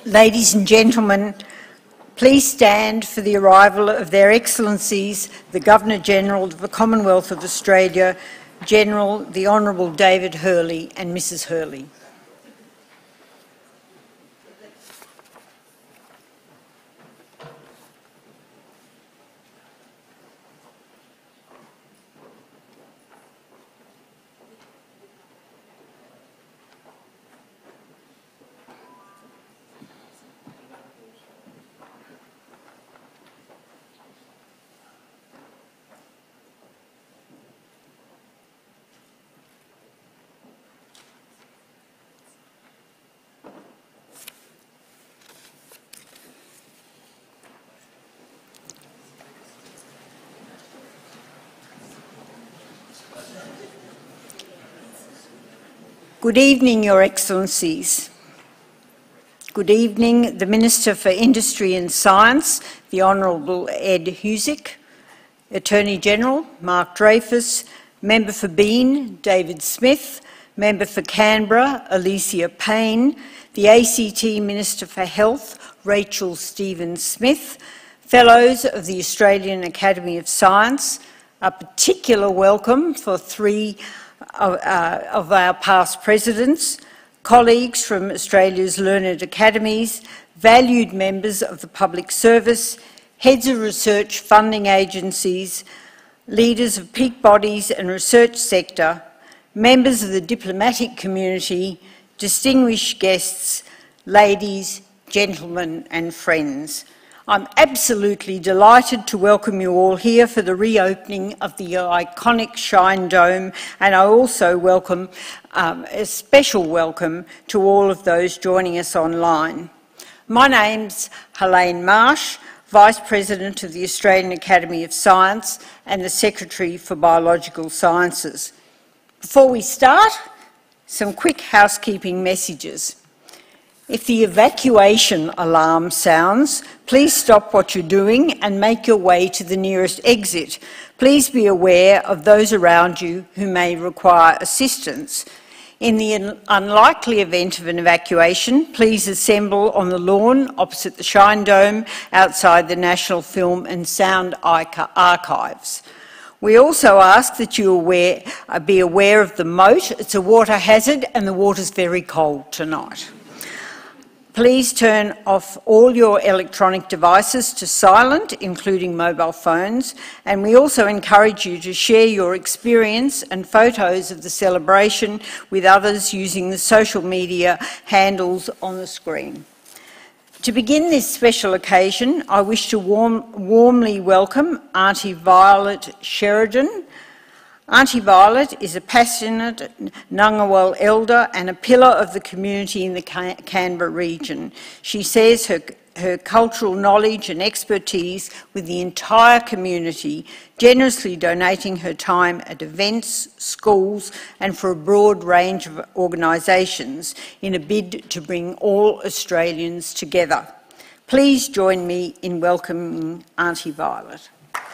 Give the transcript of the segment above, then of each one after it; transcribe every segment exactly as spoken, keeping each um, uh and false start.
Ladies and gentlemen, please stand for the arrival of Their Excellencies, the Governor-General of the Commonwealth of Australia, General the Honourable David Hurley and Missus Hurley. Good evening, Your Excellencies. Good evening, the Minister for Industry and Science, the Honourable Ed Husic, Attorney General Mark Dreyfus, Member for Bean David Smith, Member for Canberra Alicia Payne, the A C T Minister for Health Rachel Stevens-Smith, Fellows of the Australian Academy of Science, a particular welcome for three Of, uh, of our past presidents, colleagues from Australia's learned academies, valued members of the public service, heads of research funding agencies, leaders of peak bodies and research sector, members of the diplomatic community, distinguished guests, ladies, gentlemen and friends. I'm absolutely delighted to welcome you all here for the reopening of the iconic Shine Dome, and I also welcome um, a special welcome to all of those joining us online. My name's Helene Marsh, Vice President of the Australian Academy of Science and the Secretary for Biological Sciences. Before we start, some quick housekeeping messages. If the evacuation alarm sounds, please stop what you're doing and make your way to the nearest exit. Please be aware of those around you who may require assistance. In the unlikely event of an evacuation, please assemble on the lawn opposite the Shine Dome outside the National Film and Sound Archives. We also ask that you aware, uh, be aware of the moat. It's a water hazard and the water's very cold tonight. Please turn off all your electronic devices to silent, including mobile phones, and we also encourage you to share your experience and photos of the celebration with others using the social media handles on the screen. To begin this special occasion, I wish to warm, warmly welcome Auntie Violet Sheridan. Auntie Violet is a passionate Ngunnawal elder and a pillar of the community in the Canberra region. She shares her, her cultural knowledge and expertise with the entire community, generously donating her time at events, schools and for a broad range of organisations in a bid to bring all Australians together. Please join me in welcoming Auntie Violet.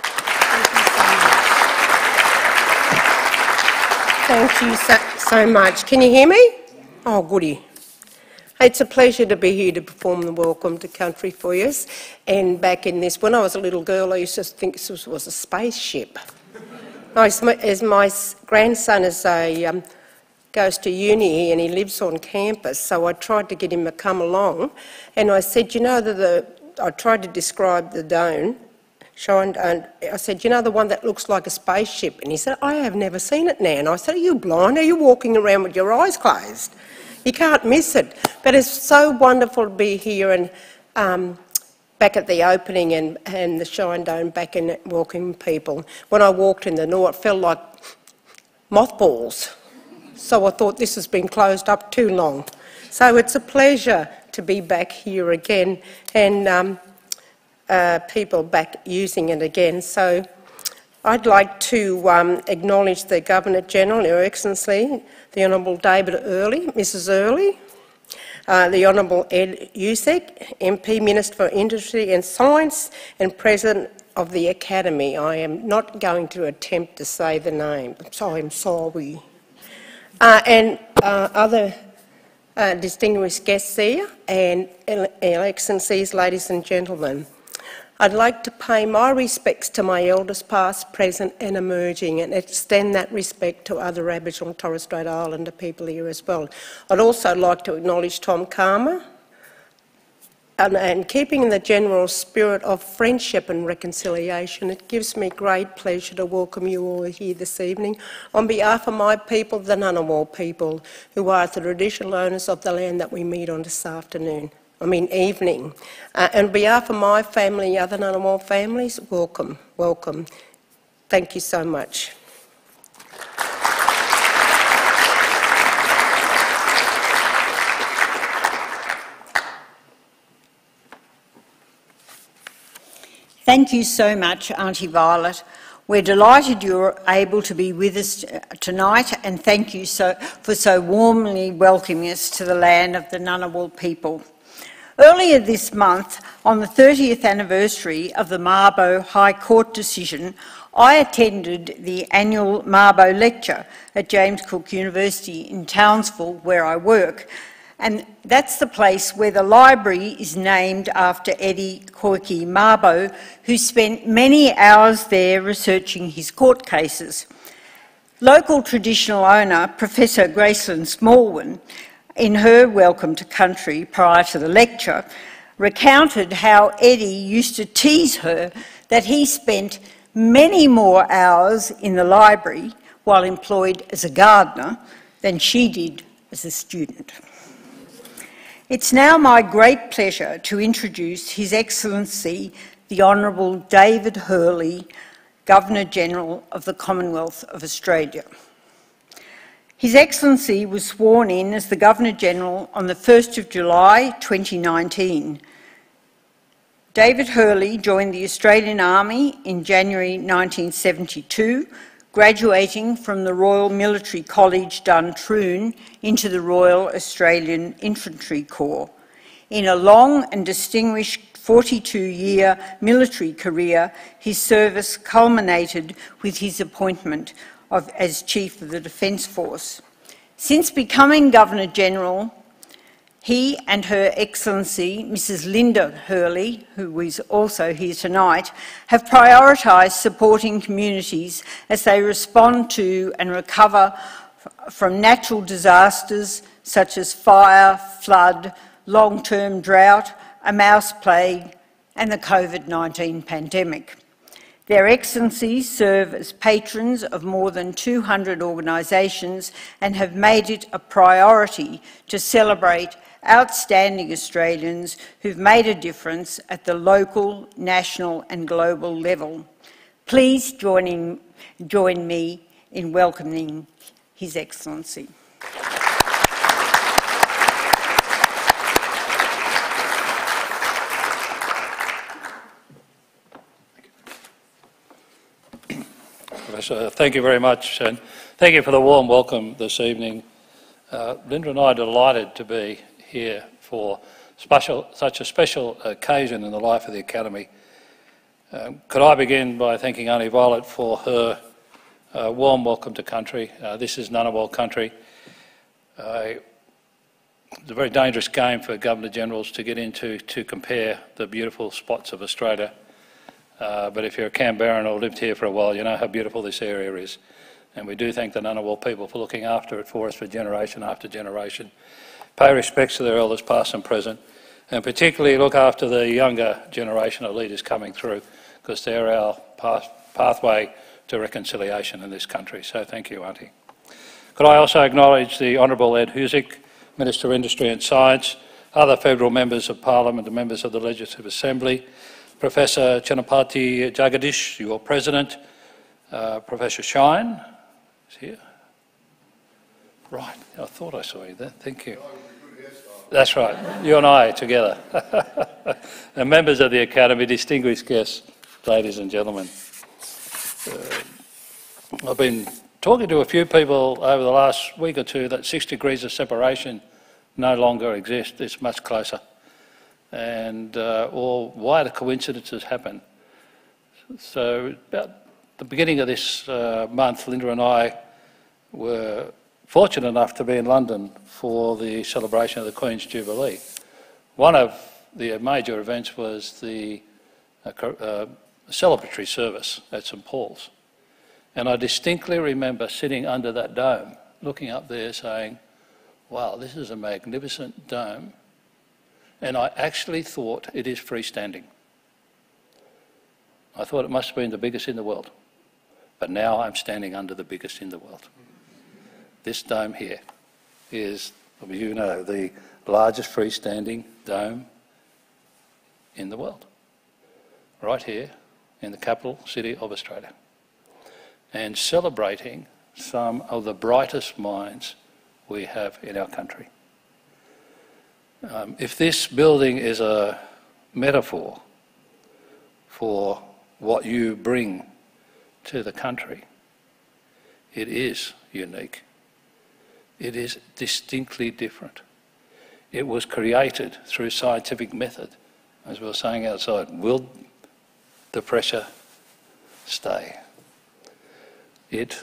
Thank you so, so much. Can you hear me? Oh, goody. It's a pleasure to be here to perform the Welcome to Country for you. And back in this, when I was a little girl, I used to think this was a spaceship. As my, as my grandson is a, um, goes to uni and he lives on campus, so I tried to get him to come along. And I said, you know, the, the, I tried to describe the dome. Shine, and I said, you know the one that looks like a spaceship? And he said, I have never seen it, Nan. I said, are you blind? Are you walking around with your eyes closed? You can't miss it. But it's so wonderful to be here and um, back at the opening and, and the Shine Dome back in welcoming people. When I walked in the door, it felt like mothballs. So I thought this has been closed up too long. So it's a pleasure to be back here again. And um, Uh, people back using it again. So I'd like to um, acknowledge the Governor-General, Your Excellency, the Honourable David Hurley, Missus Hurley, uh, the Honourable Ed Husic, M P Minister for Industry and Science and President of the Academy. I am not going to attempt to say the name, so I'm sorry. Uh, and uh, other uh, distinguished guests here, and Excellencies, ladies and gentlemen. I'd like to pay my respects to my elders past, present and emerging, and extend that respect to other Aboriginal and Torres Strait Islander people here as well. I'd also like to acknowledge Tom Karma, and, and keeping in the general spirit of friendship and reconciliation, it gives me great pleasure to welcome you all here this evening on behalf of my people, the Ngunnawal people, who are the traditional owners of the land that we meet on this afternoon. I mean evening. Uh, on behalf of my family and other Ngunnawal families, welcome, welcome. Thank you so much. Thank you so much, Auntie Violet. We're delighted you're able to be with us tonight, and thank you so, for so warmly welcoming us to the land of the Ngunnawal people. Earlier this month, on the thirtieth anniversary of the Mabo High Court decision, I attended the annual Mabo lecture at James Cook University in Townsville, where I work, and that's the place where the library is named after Eddie Koiki Mabo, who spent many hours there researching his court cases. Local traditional owner, Professor Gracelyn Smallwin, in her Welcome to Country prior to the lecture, recounted how Eddie used to tease her that he spent many more hours in the library while employed as a gardener than she did as a student. It's now my great pleasure to introduce His Excellency, the Honourable David Hurley, Governor-General of the Commonwealth of Australia. His Excellency was sworn in as the Governor-General on the first of July twenty nineteen. David Hurley joined the Australian Army in January nineteen seventy-two, graduating from the Royal Military College Duntroon into the Royal Australian Infantry Corps. In a long and distinguished forty-two-year military career, his service culminated with his appointment Of, as Chief of the Defence Force. Since becoming Governor-General, he and Her Excellency, Missus Linda Hurley, who is also here tonight, have prioritised supporting communities as they respond to and recover from natural disasters such as fire, flood, long-term drought, a mouse plague and the COVID nineteen pandemic. Their Excellencies serve as patrons of more than two hundred organisations and have made it a priority to celebrate outstanding Australians who've made a difference at the local, national and global level. Please join, in, join me in welcoming His Excellency. Uh, thank you very much, and thank you for the warm welcome this evening. Uh, Linda and I are delighted to be here for special, such a special occasion in the life of the Academy. Um, could I begin by thanking Auntie Violet for her uh, warm welcome to country. Uh, this is Ngunnawal country. Uh, it's a very dangerous game for Governor-Generals to get into to compare the beautiful spots of Australia. Uh, but if you're a Canberran or lived here for a while, you know how beautiful this area is. And we do thank the Ngunnawal people for looking after it for us for generation after generation. Pay respects to their elders past and present, and particularly look after the younger generation of leaders coming through, because they're our path pathway to reconciliation in this country. So thank you, Auntie. Could I also acknowledge the Honourable Ed Husic, Minister of Industry and Science, other federal members of Parliament and members of the Legislative Assembly, Professor Chennapati Jagadish, your President, uh, Professor Shine, is here. Right, I thought I saw you there, thank you. That's right, you and I together. And members of the Academy, distinguished guests, ladies and gentlemen. Uh, I've been talking to a few people over the last week or two that six degrees of separation no longer exist, it's much closer. And uh, or why the coincidences happen. So about the beginning of this uh, month, Linda and I were fortunate enough to be in London for the celebration of the Queen's Jubilee. One of the major events was the uh, uh, celebratory service at St Paul's. And I distinctly remember sitting under that dome, looking up there saying, wow, this is a magnificent dome. And I actually thought it is freestanding. I thought it must have been the biggest in the world. But now I'm standing under the biggest in the world. This dome here is, you know, the largest freestanding dome in the world. Right here in the capital city of Australia. And celebrating some of the brightest minds we have in our country. Um, if this building is a metaphor for what you bring to the country, it is unique. It is distinctly different. It was created through scientific method. As we were saying outside, will the pressure stay? It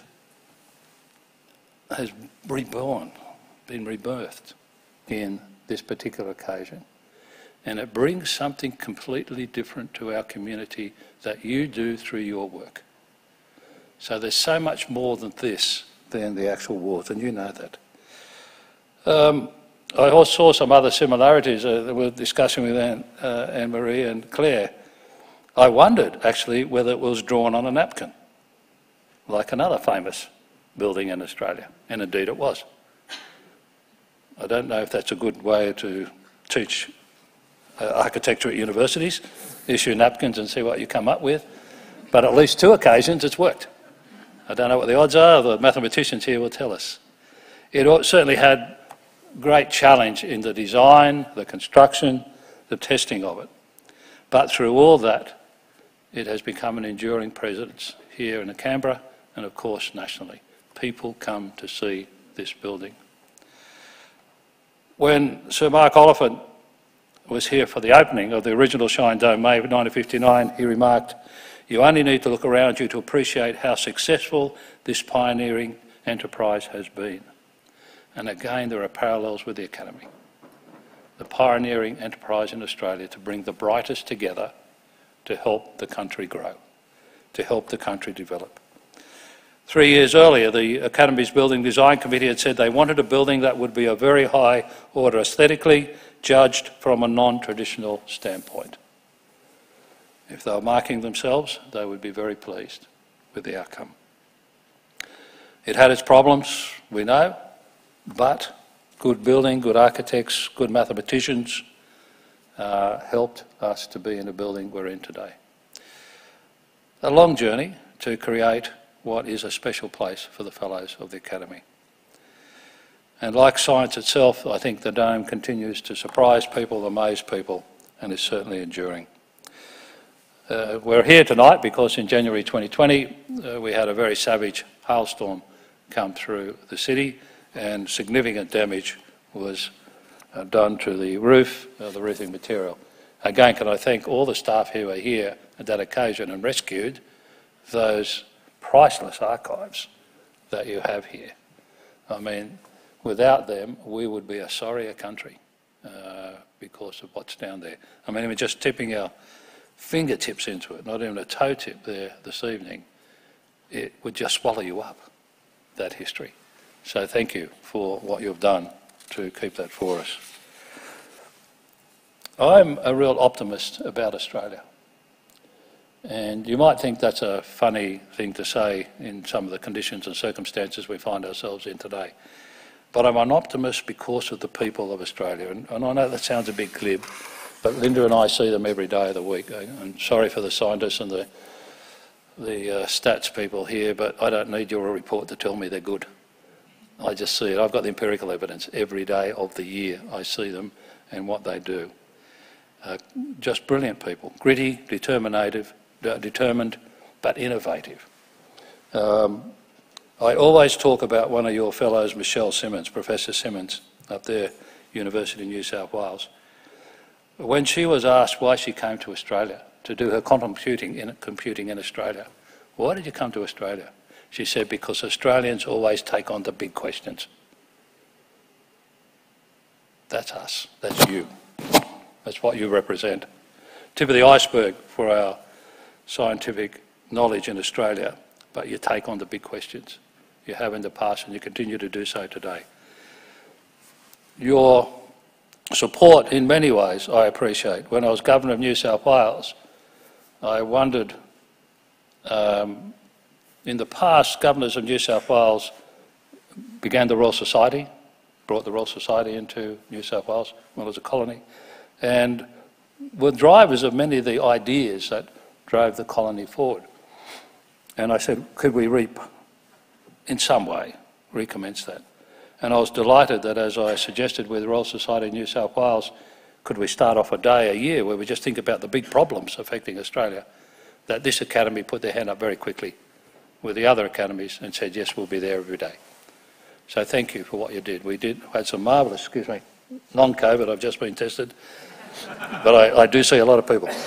has reborn, been rebirthed in this particular occasion. And it brings something completely different to our community that you do through your work. So there's so much more than this than the actual walls, and you know that. Um, I also saw some other similarities uh, that we were discussing with Anne, uh, Anne-Marie and Claire. I wondered, actually, whether it was drawn on a napkin, like another famous building in Australia, and indeed it was. I don't know if that's a good way to teach uh, architecture at universities, issue napkins and see what you come up with, but at least two occasions it's worked. I don't know what the odds are, the mathematicians here will tell us. It certainly had great challenge in the design, the construction, the testing of it. But through all that, it has become an enduring presence here in Canberra and of course nationally. People come to see this building. When Sir Mark Oliphant was here for the opening of the original Shine Dome, May of nineteen fifty-nine, he remarked, "You only need to look around you to appreciate how successful this pioneering enterprise has been." And again, there are parallels with the Academy. The pioneering enterprise in Australia to bring the brightest together to help the country grow, to help the country develop. Three years earlier, the Academy's Building Design Committee had said they wanted a building that would be a very high order aesthetically, judged from a non-traditional standpoint. If they were marking themselves, they would be very pleased with the outcome. It had its problems, we know, but good building, good architects, good mathematicians uh, helped us to be in the building we're in today. A long journey to create what is a special place for the Fellows of the Academy. And like science itself, I think the dome continues to surprise people, amaze people, and is certainly enduring. Uh, we're here tonight because in January twenty twenty uh, we had a very savage hailstorm come through the city and significant damage was uh, done to the roof, uh, the roofing material. Again, can I thank all the staff who were here at that occasion and rescued those priceless archives that you have here. I mean, without them, we would be a sorrier country uh, because of what's down there. I mean, we're just tipping our fingertips into it, not even a toe tip there this evening. It would just swallow you up, that history. So thank you for what you've done to keep that for us. I'm a real optimist about Australia. And you might think that's a funny thing to say in some of the conditions and circumstances we find ourselves in today. But I'm an optimist because of the people of Australia. And, and I know that sounds a bit glib, but Linda and I see them every day of the week. I'm sorry for the scientists and the, the uh, stats people here, but I don't need your report to tell me they're good. I just see it. I've got the empirical evidence every day of the year. I see them and what they do. Uh, just brilliant people, gritty, determinative, determined but innovative. Um, I always talk about one of your fellows, Michelle Simmons, Professor Simmons, up there, University of New South Wales. When she was asked why she came to Australia to do her quantum computing in, computing in Australia, why did you come to Australia? She said, because Australians always take on the big questions. That's us. That's you. That's what you represent. Tip of the iceberg for our scientific knowledge in Australia, but you take on the big questions. You have in the past and you continue to do so today. Your support in many ways I appreciate. When I was Governor of New South Wales, I wondered, um, in the past, governors of New South Wales began the Royal Society, brought the Royal Society into New South Wales when it was a colony, and were drivers of many of the ideas that drove the colony forward. And I said, could we re in some way recommence that? And I was delighted that, as I suggested with the Royal Society of New South Wales, could we start off a day a year where we just think about the big problems affecting Australia, that this academy put their hand up very quickly with the other academies and said, yes, we'll be there every day. So thank you for what you did. We did had some marvellous, excuse me, non-COVID, I've just been tested, but I, I do see a lot of people.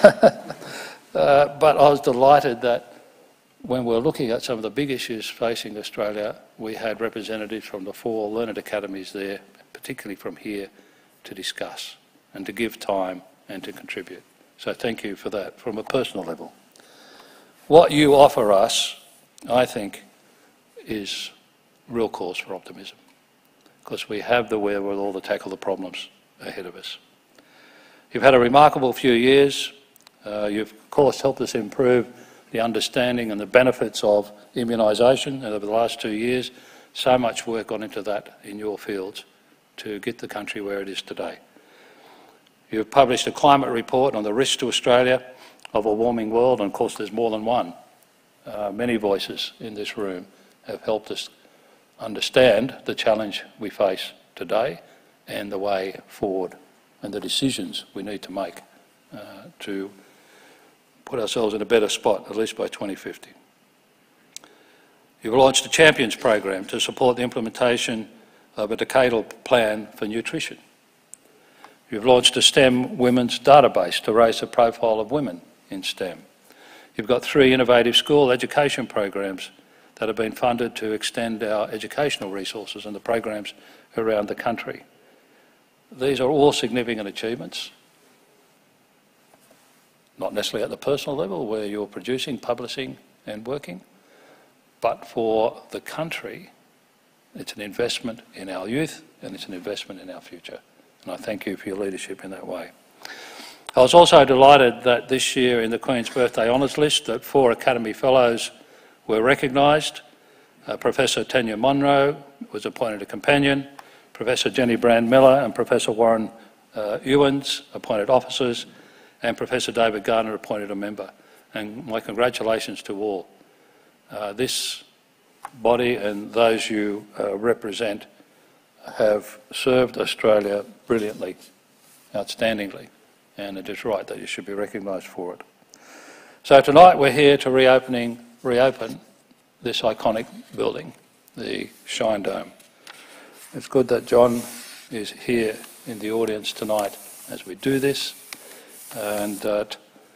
uh, but I was delighted that when we were looking at some of the big issues facing Australia, we had representatives from the four learned academies there, particularly from here, to discuss and to give time and to contribute. So thank you for that from a personal level. What you offer us, I think, is real cause for optimism, because we have the wherewithal to tackle the problems ahead of us. You've had a remarkable few years. Uh, you've, of course, helped us improve the understanding and the benefits of immunisation over the last two years. So much work gone into that in your fields to get the country where it is today. You've published a climate report on the risks to Australia of a warming world, and of course there's more than one. Uh, many voices in this room have helped us understand the challenge we face today and the way forward and the decisions we need to make uh, to put ourselves in a better spot, at least by twenty fifty. You've launched a Champions program to support the implementation of a decadal plan for nutrition. You've launched a STEM women's database to raise the profile of women in STEM. You've got three innovative school education programs that have been funded to extend our educational resources and the programs around the country. These are all significant achievements, not necessarily at the personal level where you're producing, publishing and working, but for the country, it's an investment in our youth and it's an investment in our future. And I thank you for your leadership in that way. I was also delighted that this year in the Queen's Birthday Honours List that four Academy Fellows were recognised. Uh, Professor Tanya Monro was appointed a companion, Professor Jenny Brand-Miller and Professor Warren uh, Ewens appointed officers, and Professor David Gardner appointed a member. And my congratulations to all. Uh, this body and those you uh, represent have served Australia brilliantly, outstandingly, and it is right that you should be recognised for it. So tonight we're here to reopening, reopen this iconic building, the Shine Dome. It's good that John is here in the audience tonight as we do this, and that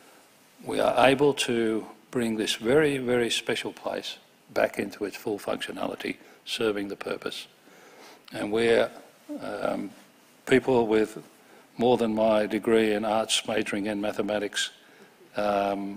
we are able to bring this very, very special place back into its full functionality, serving the purpose. And where um, people with more than my degree in arts, majoring in mathematics, um,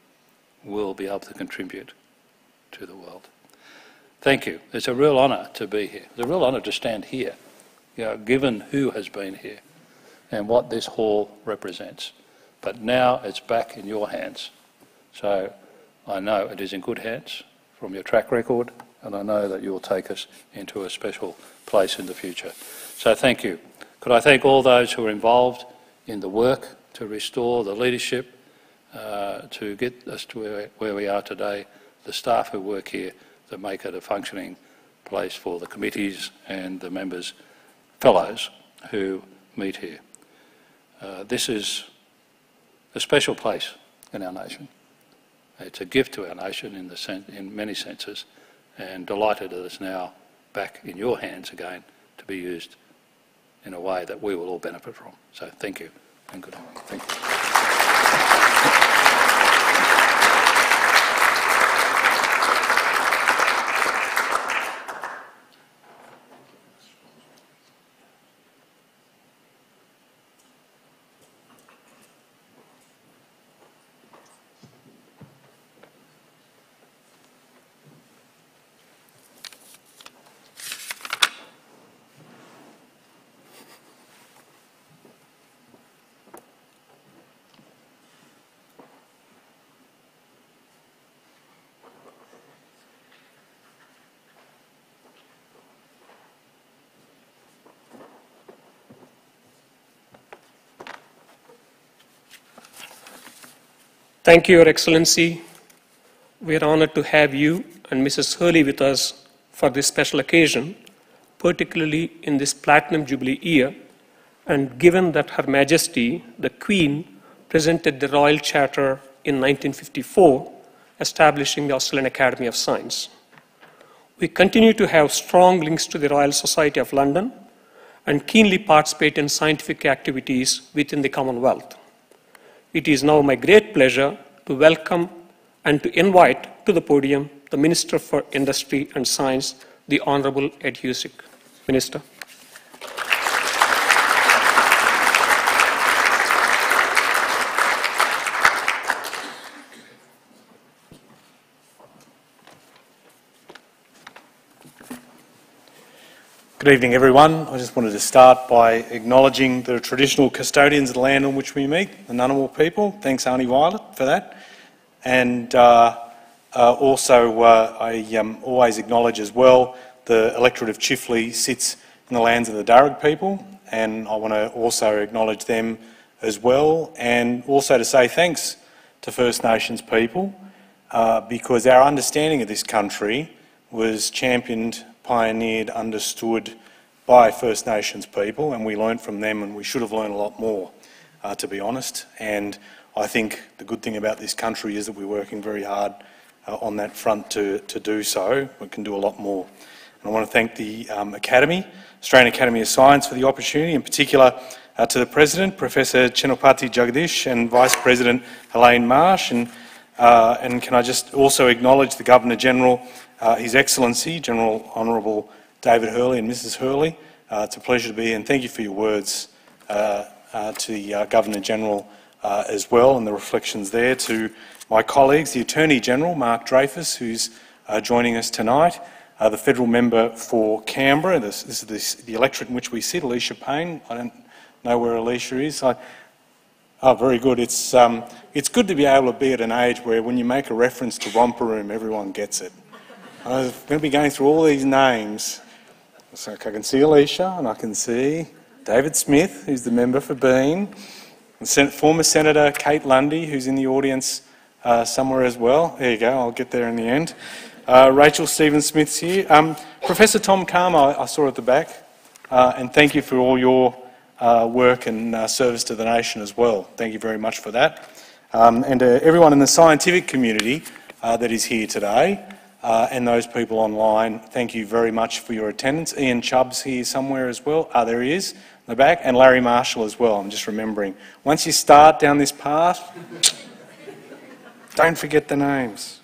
will be able to contribute to the world. Thank you. It's a real honour to be here. It's a real honour to stand here, you know, given who has been here and what this hall represents. But now it's back in your hands. So I know it is in good hands from your track record, and I know that you will take us into a special place in the future. So thank you. Could I thank all those who are involved in the work to restore the leadership, uh, to get us to where, where we are today, the staff who work here that make it a functioning place for the committees and the members, fellows who meet here. Uh, this is a special place in our nation. It's a gift to our nation in, the sen in many senses, and delighted that it's now back in your hands again to be used in a way that we will all benefit from. So thank you and good morning. Thank you. Thank you, Your Excellency. We are honored to have you and Missus Hurley with us for this special occasion, particularly in this Platinum Jubilee year, and given that Her Majesty, the Queen, presented the Royal Charter in nineteen fifty-four, establishing the Australian Academy of Science. We continue to have strong links to the Royal Society of London and keenly participate in scientific activities within the Commonwealth. It is now my great pleasure to welcome and to invite to the podium the Minister for Industry and Science, the Honourable Ed Husic. Minister. Good evening, everyone. I just wanted to start by acknowledging the traditional custodians of the land on which we meet, the Ngunnawal people. Thanks, Auntie Violet, for that. And uh, uh, also, uh, I um, always acknowledge as well the electorate of Chifley sits in the lands of the Darug people, and I want to also acknowledge them as well, and also to say thanks to First Nations people, uh, because our understanding of this country was championed, pioneered, understood by First Nations people, and we learnt from them, and we should have learned a lot more, uh, to be honest. And I think the good thing about this country is that we're working very hard uh, on that front to, to do so. We can do a lot more. And I want to thank the um, Academy, Australian Academy of Science, for the opportunity, in particular uh, to the President, Professor Chenopati Jagdish, and Vice President Helene Marsh. And, uh, and can I just also acknowledge the Governor-General, Uh, His Excellency, General Honourable David Hurley and Missus Hurley. Uh, it's a pleasure to be here, and thank you for your words uh, uh, to the uh, Governor-General uh, as well, and the reflections there. To my colleagues, the Attorney-General, Mark Dreyfus, who's uh, joining us tonight, uh, the Federal Member for Canberra, this, this is the, the electorate in which we sit, Alicia Payne. I don't know where Alicia is. I, oh, very good. It's, um, it's good to be able to be at an age where when you make a reference to Romper Room, everyone gets it. I'm going to be going through all these names. So I can see Alicia, and I can see David Smith, who's the member for Bean, and Sen former Senator Kate Lundy, who's in the audience uh, somewhere as well. There you go, I'll get there in the end. Uh, Rachel Stephen-Smith's here. Um, Professor Tom Karma, I, I saw at the back, uh, and thank you for all your uh, work and uh, service to the nation as well. Thank you very much for that. Um, and uh, everyone in the scientific community uh, that is here today. Uh, and those people online, thank you very much for your attendance. Ian Chubb's here somewhere as well. Ah, there he is, in the back. And Larry Marshall as well, I'm just remembering. Once you start down this path, don't forget the names.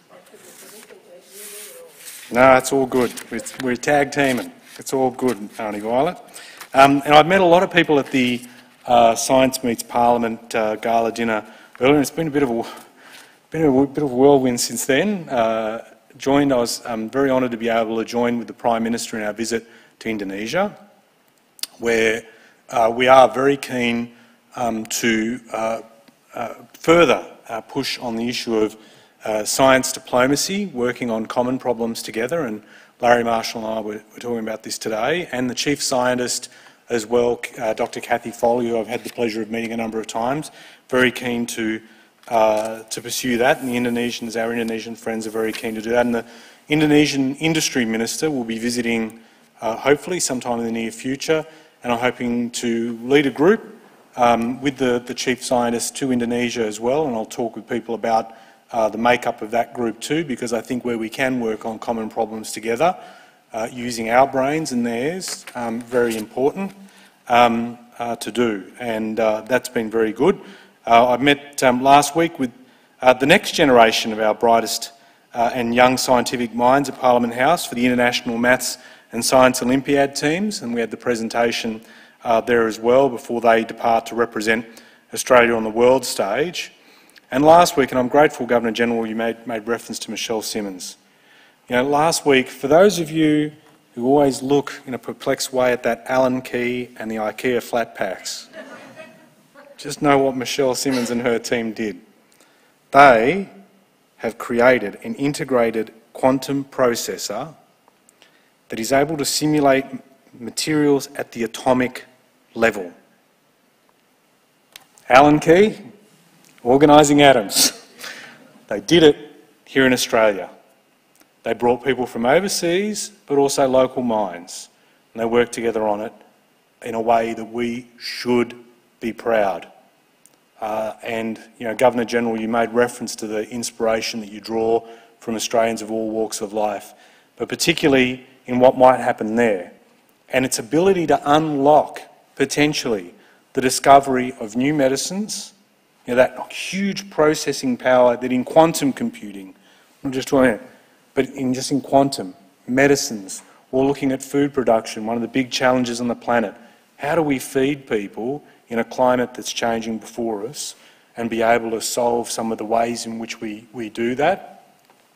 No, it's all good. We're, we're tag teaming. It's all good, Auntie Violet. Um, and I've met a lot of people at the uh, Science Meets Parliament uh, gala dinner earlier. It's been a bit of a, been a bit of a whirlwind since then. Uh, Joined, I was um, very honoured to be able to join with the Prime Minister in our visit to Indonesia, where uh, we are very keen um, to uh, uh, further uh, push on the issue of uh, science diplomacy, working on common problems together, and Larry Marshall and I were, were talking about this today, and the Chief Scientist as well, uh, Doctor Cathy Foley, who I've had the pleasure of meeting a number of times, very keen to Uh, to pursue that, and the Indonesians, our Indonesian friends, are very keen to do that. And the Indonesian Industry Minister will be visiting, uh, hopefully, sometime in the near future, and I'm hoping to lead a group um, with the, the Chief Scientist to Indonesia as well, and I'll talk with people about uh, the makeup of that group too, because I think where we can work on common problems together, uh, using our brains and theirs, um, very important um, uh, to do, and uh, that's been very good. Uh, I met um, last week with uh, the next generation of our brightest uh, and young scientific minds at Parliament House for the International Maths and Science Olympiad teams, and we had the presentation uh, there as well before they depart to represent Australia on the world stage. And last week, and I'm grateful, Governor-General, you made, made reference to Michelle Simmons. You know, last week, for those of you who always look in a perplexed way at that Allen key and the IKEA flat packs, just know what Michelle Simmons and her team did. They have created an integrated quantum processor that is able to simulate materials at the atomic level. Allen key, organising atoms. They did it here in Australia. They brought people from overseas, but also local mines, and they worked together on it in a way that we should be proud. Uh, and, you know, Governor General, you made reference to the inspiration that you draw from Australians of all walks of life, but particularly in what might happen there, and its ability to unlock, potentially, the discovery of new medicines, you know, that huge processing power that in quantum computing, not just talking, but in just in quantum, medicines, or looking at food production, one of the big challenges on the planet. How do we feed people in a climate that's changing before us and be able to solve some of the ways in which we, we do that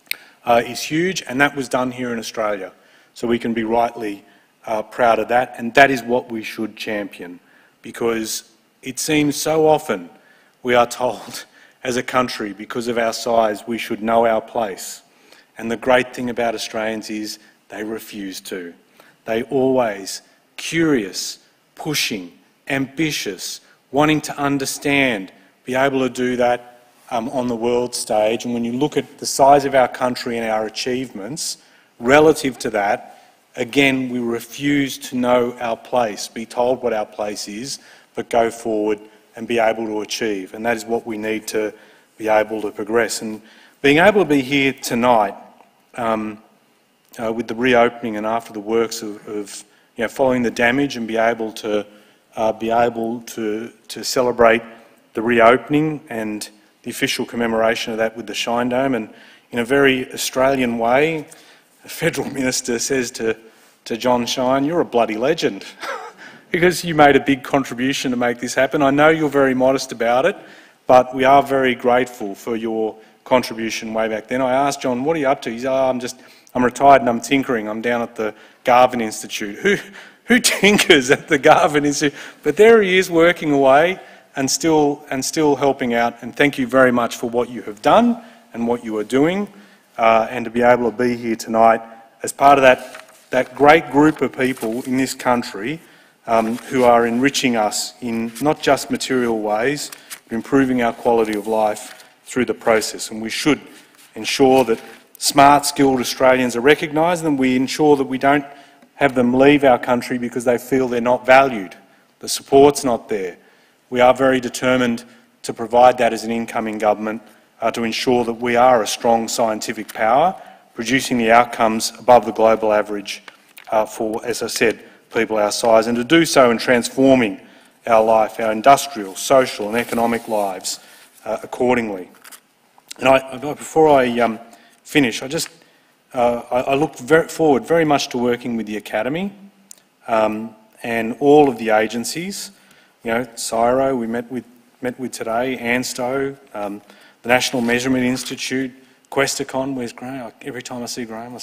uh, is huge, and that was done here in Australia. So we can be rightly uh, proud of that, and that is what we should champion, because it seems so often we are told as a country, because of our size, we should know our place. And the great thing about Australians is they refuse to. They always curious, pushing, ambitious, wanting to understand, be able to do that um, on the world stage. And when you look at the size of our country and our achievements relative to that, again, we refuse to know our place, be told what our place is, but go forward and be able to achieve. And that is what we need to be able to progress. And being able to be here tonight um, uh, with the reopening and after the works of, of you know, following the damage, and be able to uh, be able to, to celebrate the reopening and the official commemoration of that with the Shine Dome. And in a very Australian way, the Federal Minister says to, to John Shine, "You're a bloody legend," because you made a big contribution to make this happen. I know you're very modest about it, but we are very grateful for your contribution way back then. I asked John, "What are you up to?" He said, "Oh, I'm just, I'm retired and I'm tinkering. I'm down at the Garvin Institute." Who, who tinkers at the Garvin Institute? But there he is, working away and still, and still helping out. And thank you very much for what you have done and what you are doing, uh, and to be able to be here tonight as part of that, that great group of people in this country um, who are enriching us in not just material ways, but improving our quality of life through the process. And we should ensure that smart, skilled Australians are recognised, and we ensure that we don't have them leave our country because they feel they're not valued. The support's not there. We are very determined to provide that as an incoming government, uh, to ensure that we are a strong scientific power, producing the outcomes above the global average uh, for, as I said, people our size, and to do so in transforming our life, our industrial, social and economic lives uh, accordingly. And I, before I um, finish, I just uh, I, I look very forward very much to working with the Academy um, and all of the agencies. You know, CSIRO we met with met with today, ANSTO, um, the National Measurement Institute, Questacon. Where's Graham? Every time I see Graham, I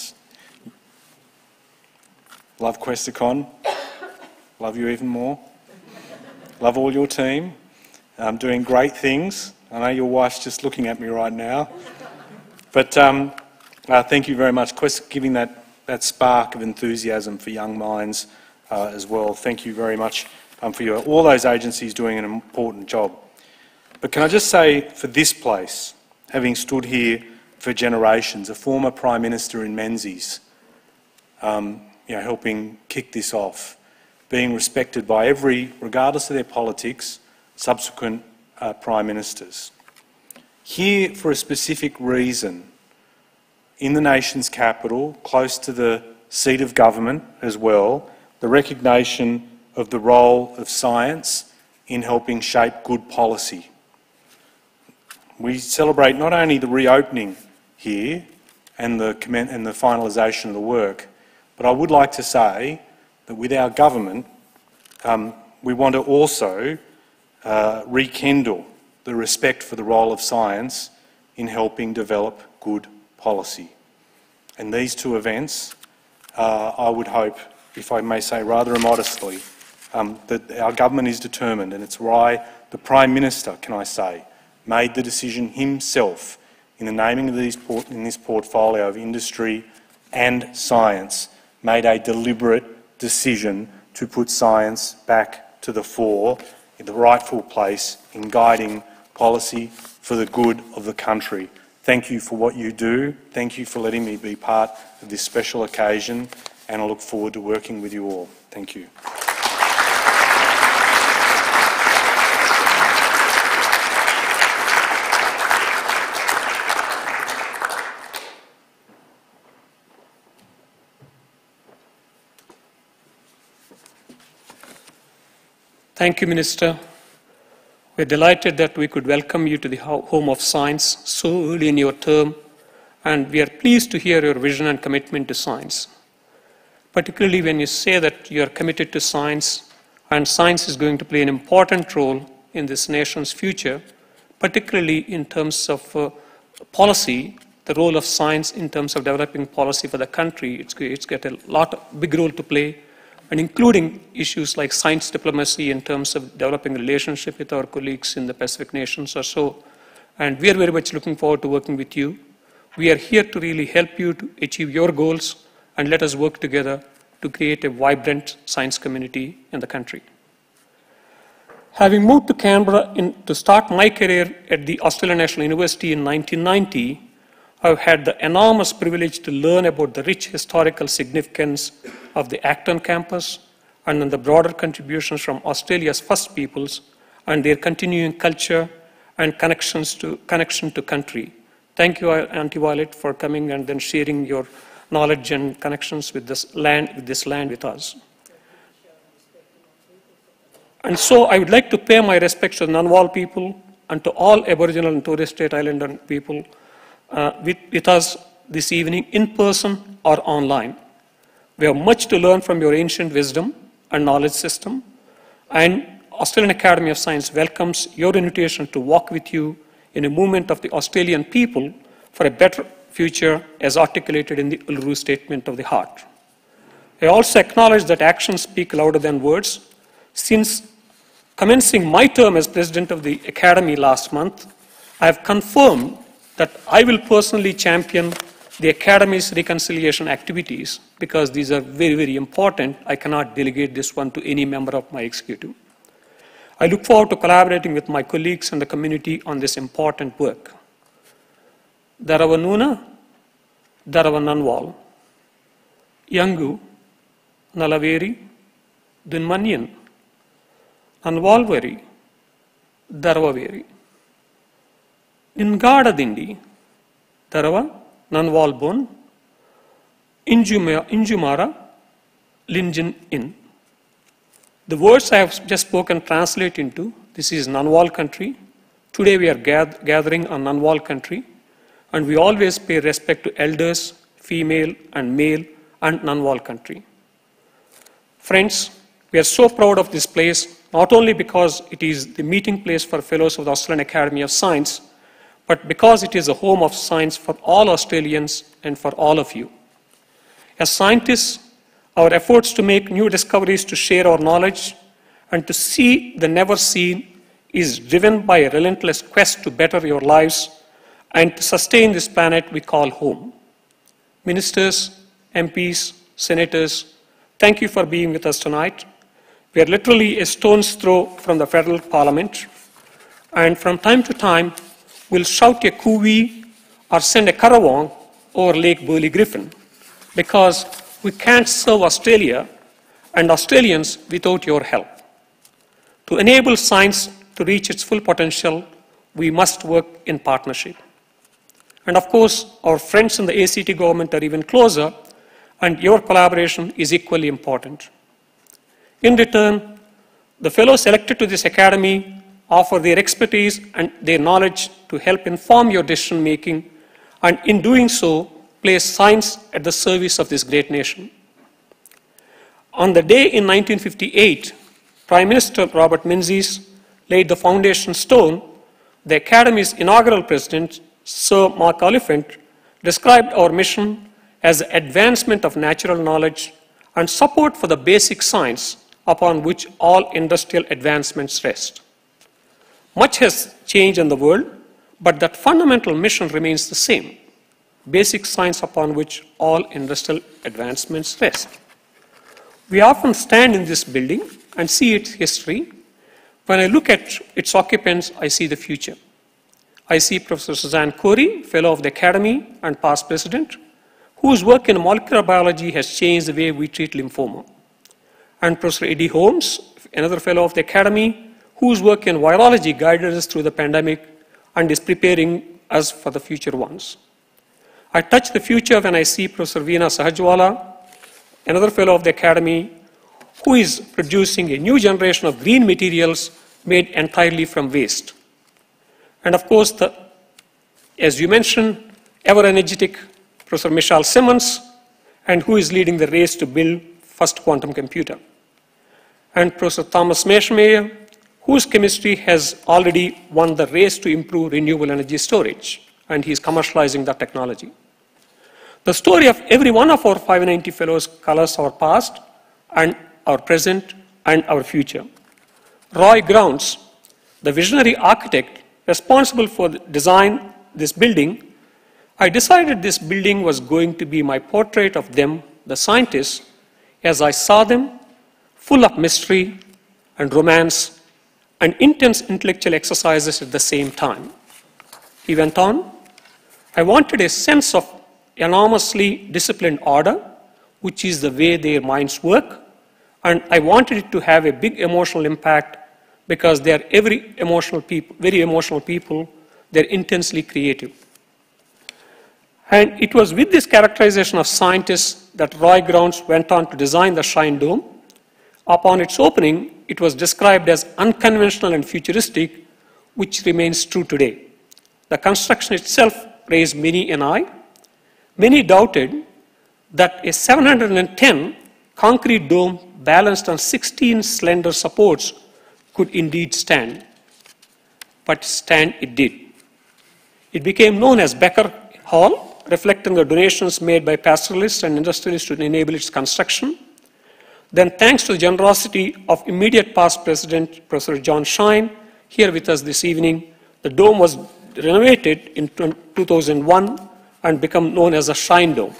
love Questacon. Love you even more. Love all your team. Um, doing great things. I know your wife's just looking at me right now. But um, uh, thank you very much. Quest giving that, that spark of enthusiasm for young minds uh, as well. Thank you very much um, for your, all those agencies doing an important job. But can I just say, for this place, having stood here for generations, a former Prime Minister in Menzies, um, you know, helping kick this off, being respected by every, regardless of their politics, subsequent uh, Prime Ministers. Here for a specific reason, in the nation's capital, close to the seat of government as well, the recognition of the role of science in helping shape good policy. We celebrate not only the reopening here and the, and the finalisation of the work, but I would like to say that with our government, um, we want to also uh, rekindle the respect for the role of science in helping develop good policy. And these two events, uh, I would hope, if I may say rather immodestly, um, that our government is determined, and it's why the Prime Minister, can I say, made the decision himself in the naming of these port in this portfolio of industry and science, made a deliberate decision to put science back to the fore in the rightful place in guiding policy for the good of the country. Thank you for what you do. Thank you for letting me be part of this special occasion, and I look forward to working with you all. Thank you. Thank you, Minister. We're delighted that we could welcome you to the Home of Science so early in your term, and we are pleased to hear your vision and commitment to science. Particularly when you say that you are committed to science, and science is going to play an important role in this nation's future, particularly in terms of uh, policy, the role of science in terms of developing policy for the country. It's, it's got a lot of big role to play, and including issues like science diplomacy in terms of developing a relationship with our colleagues in the Pacific nations or so. And we are very much looking forward to working with you. We are here to really help you to achieve your goals, and let us work together to create a vibrant science community in the country. Having moved to Canberra in, to start my career at the Australian National University in nineteen ninety, I've had the enormous privilege to learn about the rich historical significance of the Acton campus and then the broader contributions from Australia's First Peoples and their continuing culture and connections to, connection to country. Thank you, Auntie Violet, for coming and then sharing your knowledge and connections with this land, with this land with us. And so I would like to pay my respects to the Ngunnawal people and to all Aboriginal and Torres Strait Islander people Uh, with, with us this evening in person or online. We have much to learn from your ancient wisdom and knowledge system, and Australian Academy of Science welcomes your invitation to walk with you in a movement of the Australian people for a better future as articulated in the Uluru Statement of the Heart. I also acknowledge that actions speak louder than words. Since commencing my term as President of the Academy last month, I have confirmed that I will personally champion the Academy's reconciliation activities because these are very, very important. I cannot delegate this one to any member of my executive. I look forward to collaborating with my colleagues and the community on this important work. Darawa Nuna, Darawa Ngunnawal, Yangu, Nalaveri, Dunmanyan, Ngunnawalveri, Darawaveri. Ingadadindi, Darawa, Ngunnawalbon, Injumara, Linjin In. The words I have just spoken translate into, this is Ngunnawal country. Today we are gathering on Ngunnawal country, and we always pay respect to elders, female and male, and Ngunnawal country. Friends, we are so proud of this place, not only because it is the meeting place for fellows of the Australian Academy of Science, but because it is a home of science for all Australians and for all of you. As scientists, our efforts to make new discoveries, to share our knowledge, and to see the never seen is driven by a relentless quest to better your lives and to sustain this planet we call home. Ministers, M Ps, senators, thank you for being with us tonight. We are literally a stone's throw from the federal parliament, and from time to time, we'll shout a cooey or send a karawang over Lake Burley Griffin, because we can't serve Australia and Australians without your help. To enable science to reach its full potential, we must work in partnership. And of course, our friends in the A C T government are even closer, and your collaboration is equally important. In return, the fellows elected to this academy offer their expertise and their knowledge to help inform your decision making, and in doing so, place science at the service of this great nation. On the day in nineteen fifty-eight, Prime Minister Robert Menzies laid the foundation stone. The Academy's inaugural president, Sir Mark Oliphant, described our mission as the advancement of natural knowledge and support for the basic science upon which all industrial advancements rest. Much has changed in the world, but that fundamental mission remains the same: basic science upon which all industrial advancements rest. We often stand in this building and see its history. When I look at its occupants, I see the future. I see Professor Suzanne Corey, Fellow of the Academy and past President, whose work in molecular biology has changed the way we treat lymphoma. And Professor Eddie Holmes, another Fellow of the Academy, whose work in virology guided us through the pandemic and is preparing us for the future ones. I touch the future when I see Professor Veena Sahajwala, another Fellow of the Academy, who is producing a new generation of green materials made entirely from waste. And of course, the, as you mentioned, ever-energetic Professor Michelle Simmons, and who is leading the race to build first quantum computer. And Professor Thomas Maschmeyer, whose chemistry has already won the race to improve renewable energy storage, and he is commercializing that technology. The story of every one of our five ninety fellows colors our past and our present and our future. Roy Grounds, the visionary architect responsible for the design this building, I decided this building was going to be my portrait of them, the scientists, as I saw them, full of mystery and romance and intense intellectual exercises at the same time. He went on, I wanted a sense of enormously disciplined order, which is the way their minds work, and I wanted it to have a big emotional impact because they are every emotional people, very emotional people, they're intensely creative. And it was with this characterization of scientists that Roy Grounds went on to design the Shine Dome. Upon its opening, it was described as unconventional and futuristic, which remains true today. The construction itself raised many an eye. Many doubted that a seven hundred ten concrete dome balanced on sixteen slender supports could indeed stand. But stand it did. It became known as Becker Hall, reflecting the donations made by pastoralists and industrialists to enable its construction. Then, thanks to the generosity of immediate past President, Professor John Shine, here with us this evening, the dome was renovated in two thousand one and become known as the Shine Dome.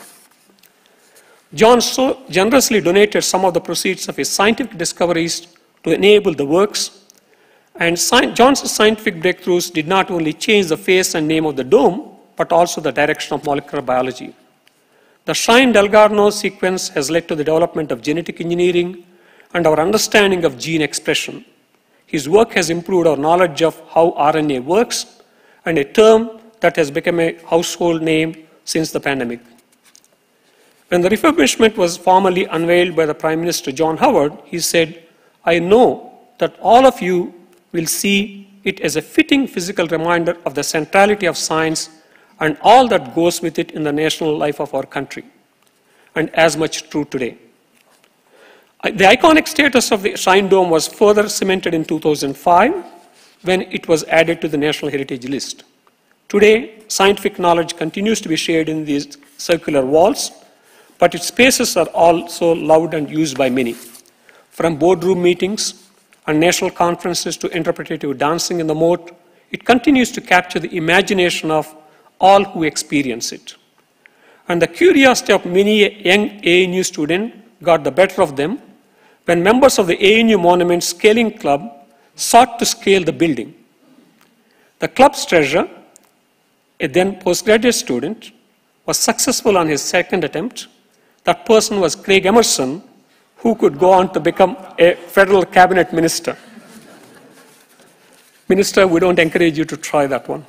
John so generously donated some of the proceeds of his scientific discoveries to enable the works, and John's scientific breakthroughs did not only change the face and name of the dome, but also the direction of molecular biology. The Shine-Delgarno sequence has led to the development of genetic engineering and our understanding of gene expression. His work has improved our knowledge of how R N A works, and a term that has become a household name since the pandemic. When the refurbishment was formally unveiled by the Prime Minister John Howard, he said, I know that all of you will see it as a fitting physical reminder of the centrality of science and all that goes with it in the national life of our country, and as much true today. The iconic status of the Shine Dome was further cemented in two thousand five when it was added to the National Heritage List. Today, scientific knowledge continues to be shared in these circular walls, but its spaces are also loved and used by many. From boardroom meetings and national conferences to interpretative dancing in the moat, it continues to capture the imagination of all who experience it. And the curiosity of many a young A N U student got the better of them when members of the A N U Monument Scaling Club sought to scale the building. The club's treasurer, a then postgraduate student, was successful on his second attempt. That person was Craig Emerson, who could go on to become a federal cabinet minister. Minister, we don't encourage you to try that one.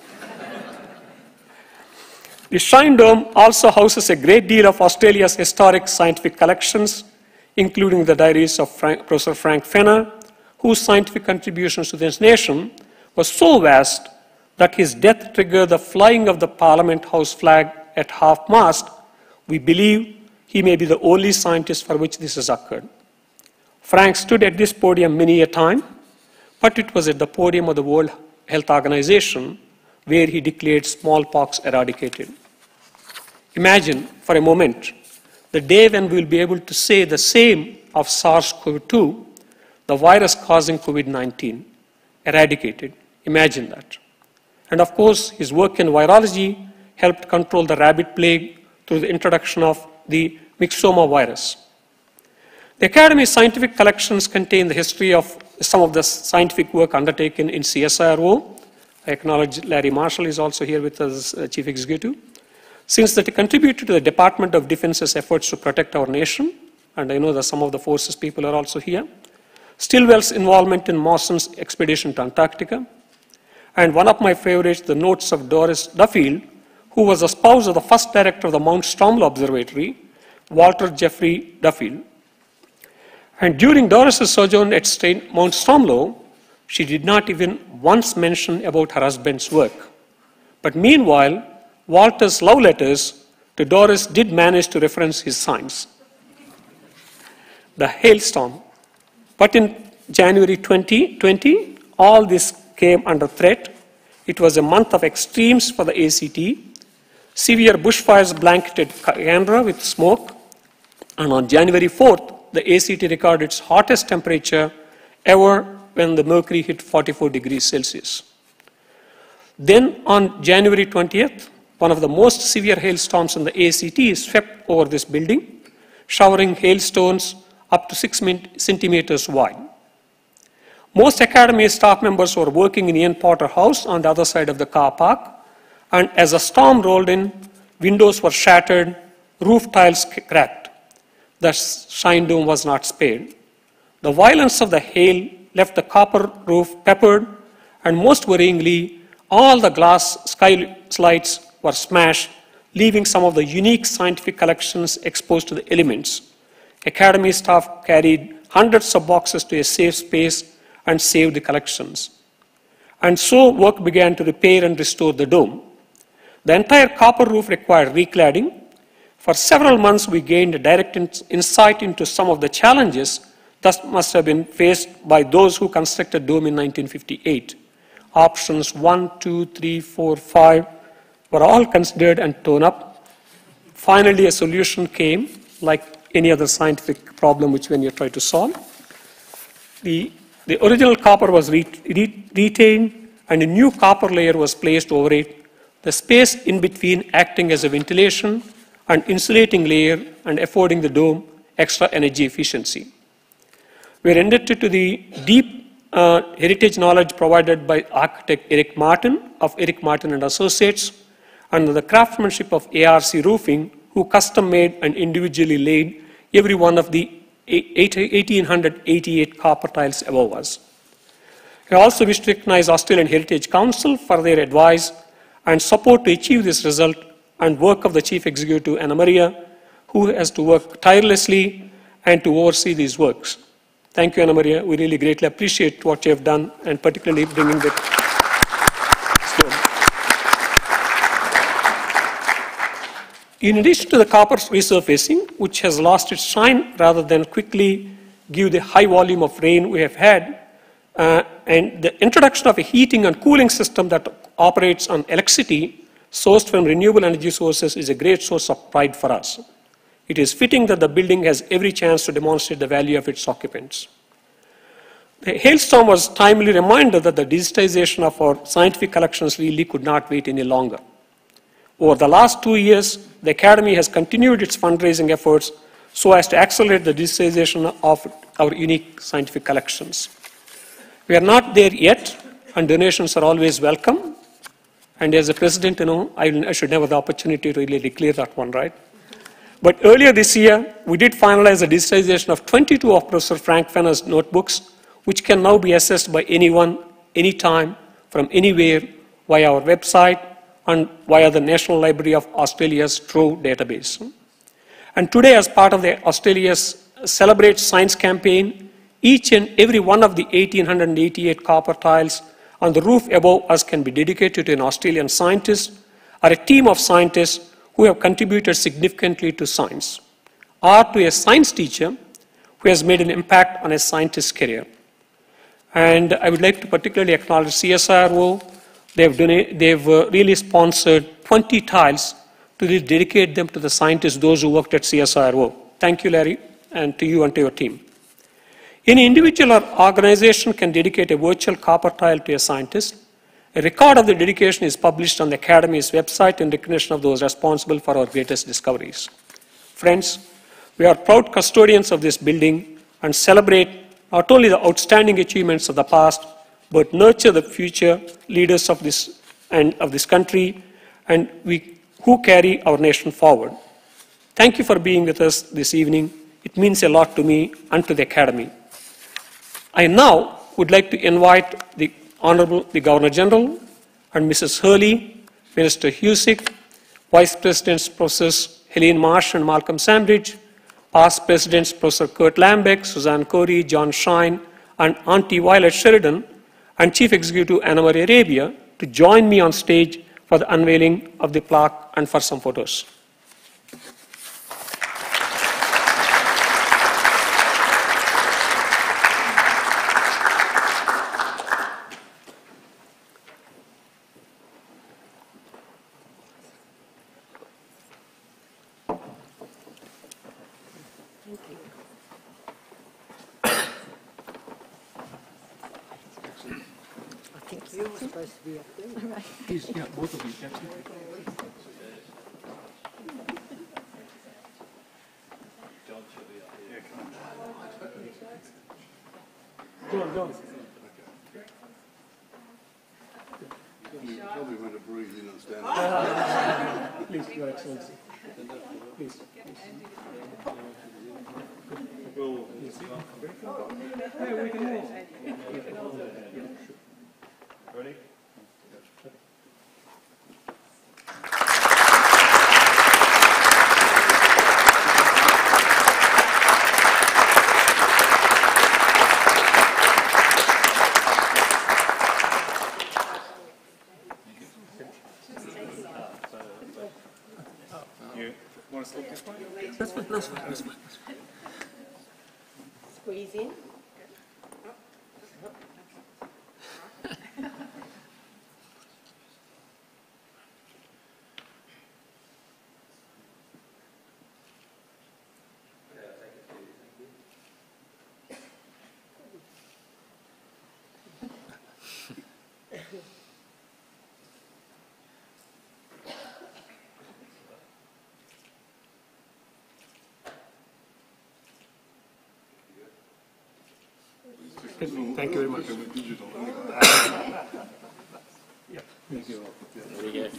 The Shine Dome also houses a great deal of Australia's historic scientific collections, including the diaries of Frank, Professor Frank Fenner, whose scientific contributions to this nation was so vast that his death triggered the flying of the Parliament House flag at half-mast. We believe he may be the only scientist for which this has occurred. Frank stood at this podium many a time, but it was at the podium of the World Health Organization where he declared smallpox eradicated. Imagine for a moment the day when we will be able to say the same of SARS CoV two, the virus causing COVID nineteen, eradicated. Imagine that. And of course, his work in virology helped control the rabbit plague through the introduction of the myxoma virus. The Academy's scientific collections contain the history of some of the scientific work undertaken in C S I R O. I acknowledge Larry Marshall is also here with us, uh, Chief Executive. Since that contributed to the Department of Defense's efforts to protect our nation, and I know that some of the forces people are also here, Stilwell's involvement in Mawson's expedition to Antarctica, and one of my favorites, the notes of Doris Duffield, who was the spouse of the first director of the Mount Stromlo Observatory, Walter Jeffrey Duffield. And during Doris's sojourn at Mount Stromlo, she did not even once mention about her husband's work. But meanwhile, Walter's love letters to Doris did manage to reference his science. The hailstorm. But in January twenty twenty, all this came under threat. It was a month of extremes for the A C T. Severe bushfires blanketed Canberra with smoke. And on January fourth, the A C T recorded its hottest temperature ever when the mercury hit forty-four degrees Celsius. Then on January twentieth, one of the most severe hailstorms in the A C T swept over this building, showering hailstones up to six centimeters wide. Most academy staff members were working in Ian Potter House on the other side of the car park, and as the storm rolled in, windows were shattered, roof tiles cracked. The shine dome was not spared. The violence of the hail left the copper roof peppered, and most worryingly, all the glass skylights were smashed, leaving some of the unique scientific collections exposed to the elements. Academy staff carried hundreds of boxes to a safe space and saved the collections. And so work began to repair and restore the dome. The entire copper roof required recladding. For several months, we gained a direct in insight into some of the challenges that must have been faced by those who constructed dome in nineteen fifty-eight. Options one, two, three, four, five were all considered and torn up. Finally, a solution came, like any other scientific problem which when you try to solve. The, the original copper was re re retained and a new copper layer was placed over it, the space in between acting as a ventilation and insulating layer and affording the dome extra energy efficiency. We are indebted to the deep uh, heritage knowledge provided by architect Eric Martin of Eric Martin and Associates, and the craftsmanship of A R C Roofing, who custom-made and individually laid every one of the eighteen eighty-eight copper tiles above us. I also wish to recognize Australian Heritage Council for their advice and support to achieve this result, and work of the Chief Executive, Anna Maria, who has to work tirelessly and to oversee these works. Thank you, Anna Maria. We really greatly appreciate what you have done, and particularly bringing the stone. In addition to the copper resurfacing, which has lost its shine rather than quickly give the high volume of rain we have had, uh, and the introduction of a heating and cooling system that operates on electricity sourced from renewable energy sources is a great source of pride for us. It is fitting that the building has every chance to demonstrate the value of its occupants. The hailstorm was a timely reminder that the digitization of our scientific collections really could not wait any longer. Over the last two years, the Academy has continued its fundraising efforts so as to accelerate the digitization of our unique scientific collections. We are not there yet, and donations are always welcome. And as a president, you know, I, I should have the opportunity to really declare that one, right? But earlier this year, we did finalize the digitization of twenty-two of Professor Frank Fenner's notebooks, which can now be accessed by anyone, anytime, from anywhere, via our website and via the National Library of Australia's Trove database. And today, as part of the Australia's Celebrate Science campaign, each and every one of the eighteen eighty-eight copper tiles on the roof above us can be dedicated to an Australian scientist or a team of scientists who have contributed significantly to science, or to a science teacher who has made an impact on a scientist's career. And I would like to particularly acknowledge C S I R O. They've, they've uh, really sponsored twenty tiles to really dedicate them to the scientists, those who worked at C S I R O. Thank you, Larry, and to you and to your team. Any individual or organization can dedicate a virtual copper tile to a scientist. A record of the dedication is published on the Academy's website in recognition of those responsible for our greatest discoveries. Friends, we are proud custodians of this building and celebrate not only the outstanding achievements of the past, but nurture the future leaders of this, and of this country and we, who carry our nation forward. Thank you for being with us this evening. It means a lot to me and to the Academy. I now would like to invite the Honourable the Governor-General and Missus Hurley, Minister Husick, Vice Presidents Professors Helene Marsh and Malcolm Sambridge, past Presidents Professor Kurt Lambeck, Suzanne Corey, John Shine, and Auntie Violet Sheridan, and Chief Executive Anna Maria Arabia to join me on stage for the unveiling of the plaque and for some photos. Yeah, both of you. John, John. Tell me when to breathe in and stand up. Please, Your Excellency. Please. Well, Hey, we can move. Ready? You want to slip this way? That's fine, that's fine, that's fine. Squeeze in. Thank you very much. Yeah. Thank you. Very good.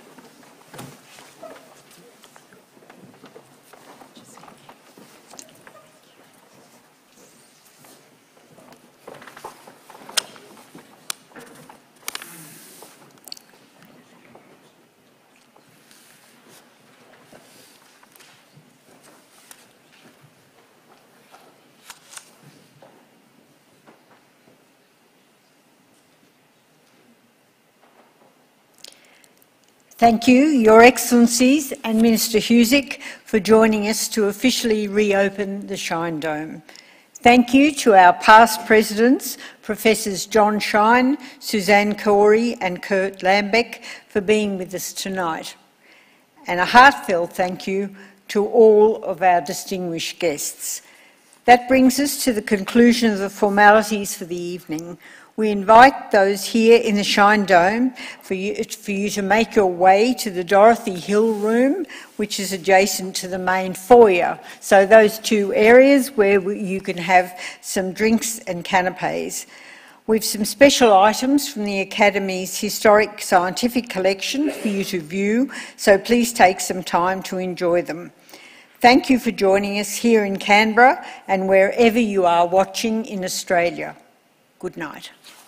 Thank you, Your Excellencies and Minister Husick, for joining us to officially reopen the Shine Dome. Thank you to our past presidents, Professors John Shine, Suzanne Corey and Kurt Lambeck, for being with us tonight. And a heartfelt thank you to all of our distinguished guests. That brings us to the conclusion of the formalities for the evening. We invite those here in the Shine Dome for you, for you to make your way to the Dorothy Hill room, which is adjacent to the main foyer. So those two areas where you can have some drinks and canapes. We've some special items from the Academy's historic scientific collection for you to view, so please take some time to enjoy them. Thank you for joining us here in Canberra and wherever you are watching in Australia. Good night.